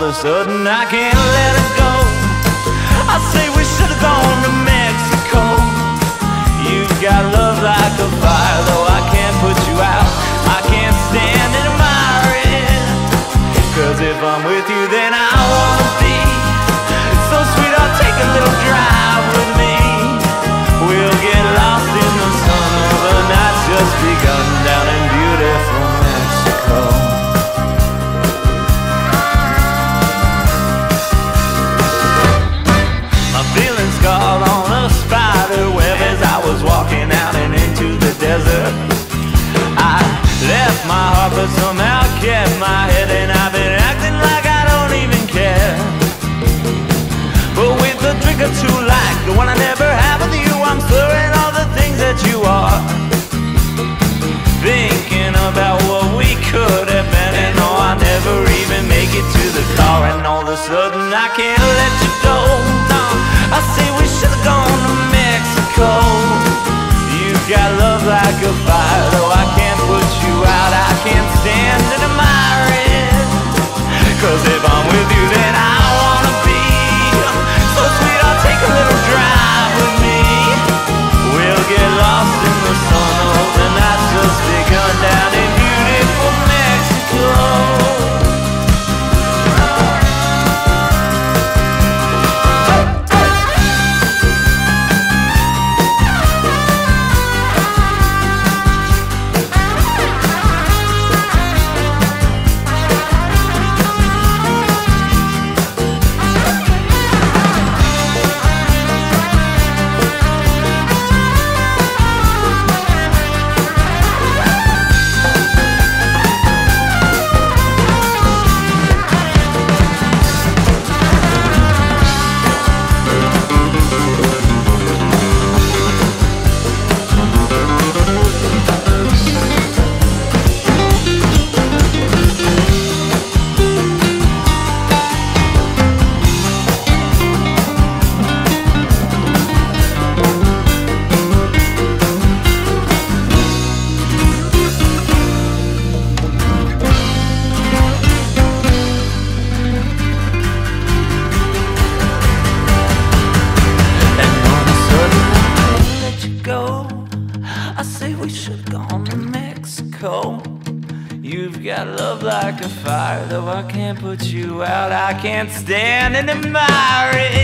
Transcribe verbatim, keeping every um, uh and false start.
of a sudden I can't let it go. I say we should have gone to Mexico. You've got love like a fire, though I can't put you out. I can't stand and admire it, 'cause if I'm with you then I wanna be so sweet. I'll take a little drive with me. We'll get lost in the sun of the night's just begun down in beautiful Mexico. My feelings caught on a spider web as I was walking out and into the desert. I left my heart but somehow kept my head, and I've been acting like I don't even care. But with a drink or two like the one I never had with you, I'm slurring all the things that you are, thinking about what we could have been. And oh, I never even make it to the car, and all of a sudden I can't let you go. No, I say we should have gone to Mexico. You've got love like a fire, though I can't put you out. I can't stand and admire it, 'cause if I'm with you then I wanna be so sweet. I'll take a little drive with me. We'll get lost in the sun of the night's just begun down in beautiful Mexico. I say we should have gone to Mexico. You've got love like a fire, though I can't put you out. I can't stand and admire it,